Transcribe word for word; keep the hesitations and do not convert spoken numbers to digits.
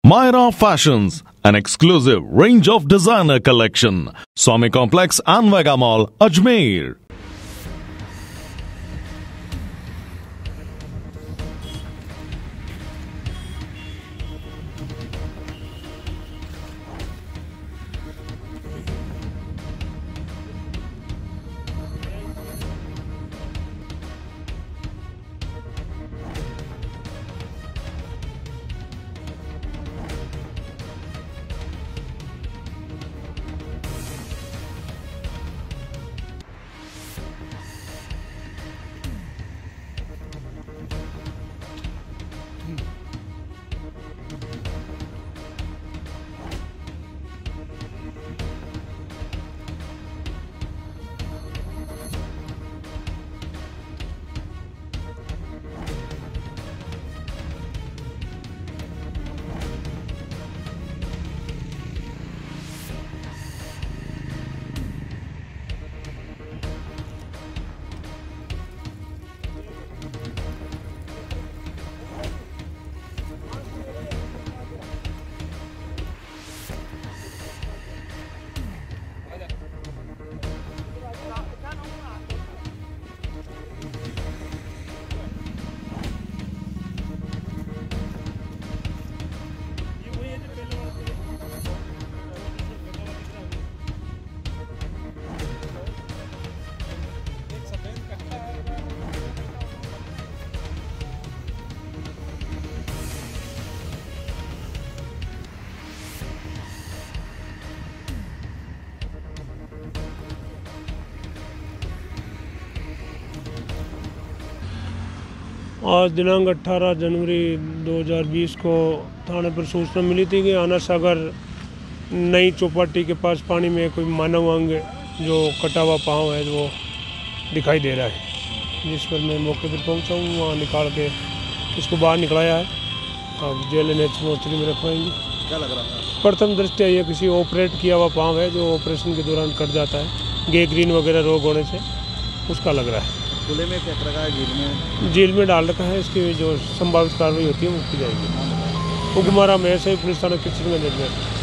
Myra Fashions, an exclusive range of designer collection. Swami Complex and Vega Mall, Ajmer. आज दिनांक अठारह जनवरी दो हज़ार बीस को थाने पर सूचना मिली थी कि आना सागर नई चौपाटी के पास पानी में कोई मानव अंग जो कटा हुआ पाँव है वो दिखाई दे रहा है, जिस पर मैं मौके पर पहुंचा हूँ। वहाँ निकाल के इसको बाहर निकलाया है। अब जेल एन एच मोर्चरी में रखवाएंगे। क्या लग रहा था? प्रथम दृष्टया ये किसी ऑपरेट किया हुआ पाँव है जो ऑपरेशन के दौरान कट जाता है, गैंग्रीन वगैरह रोग होने से, उसका लग रहा है। खुले में क्या रखा है? जेल में जेल में डाल रखा है। इसकी जो संभावित कार्रवाई होती है वो की जाएगी। उगमारा में से पुलिस थाना किचन में